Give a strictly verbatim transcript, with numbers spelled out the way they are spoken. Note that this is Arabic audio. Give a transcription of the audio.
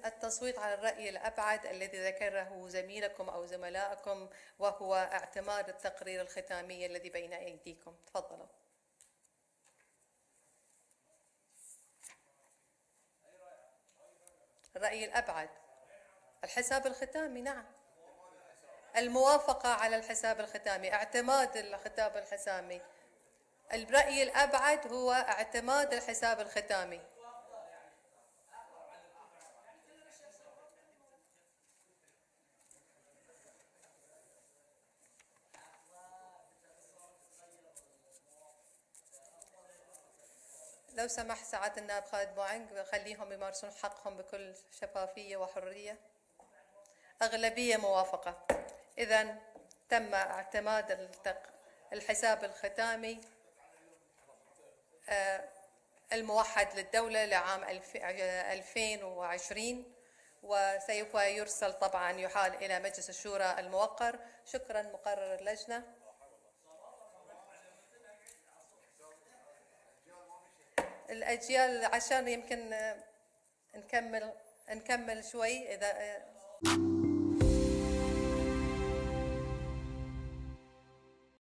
التصويت على الرأي الأبعد الذي ذكره زميلكم أو زملائكم، وهو اعتماد التقرير الختامي الذي بين أيديكم. تفضلوا. الرأي الأبعد الحساب الختامي. نعم، الموافقة على الحساب الختامي، اعتماد الخطاب الختامي. الرأي الأبعد هو اعتماد الحساب الختامي. لو سمح سعادة النائب خالد بوعنق، خليهم يمارسون حقهم بكل شفافية وحرية. أغلبية موافقة. إذن تم اعتماد الحساب الختامي الموحد للدولة لعام ألفين وعشرين، وسوف يرسل طبعا يحال إلى مجلس الشورى الموقر. شكرا مقرر اللجنة. الأجيال عشان يمكن نكمل نكمل شوي إذا